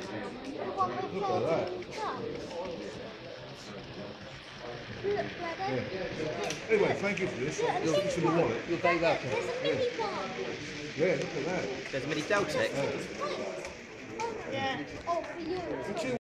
Look at that. Yeah. Anyway, thank you for this. You'll get in the wallet. You're very welcome. There's a mini bar. Yeah, look at that. There's a mini Deltic. Yeah. Oh, for you.